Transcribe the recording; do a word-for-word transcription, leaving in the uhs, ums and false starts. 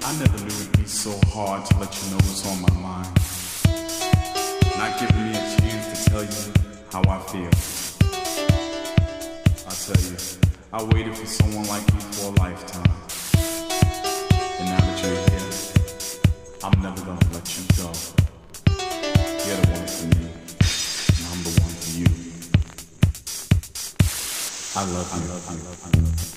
I never knew it'd be so hard to let you know what's on my mind. Not giving me a chance to tell you how I feel. I tell you, I waited for someone like you for a lifetime. And now that you're here, I'm never gonna let you go. You're the one for me, and I'm the one for you. I love you. I love you. I love you.